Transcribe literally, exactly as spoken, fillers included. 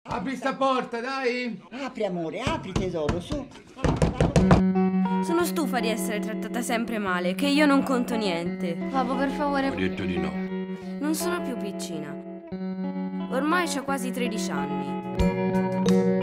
Apri sta porta, dai! Apri, amore, apri, tesoro, su. Sono stufa di essere trattata sempre male, che io non conto niente. Papà, per favore. Ho detto di no. Non sono più piccina. Ormai ho quasi tredici anni.